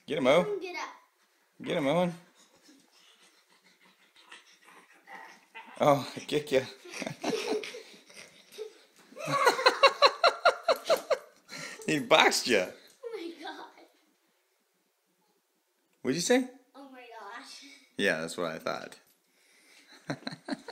Get him, Owen. Get up. Get him, Owen. Oh, I kick you. He boxed you. Oh my god. What'd you say? Oh my gosh. Yeah, that's what I thought.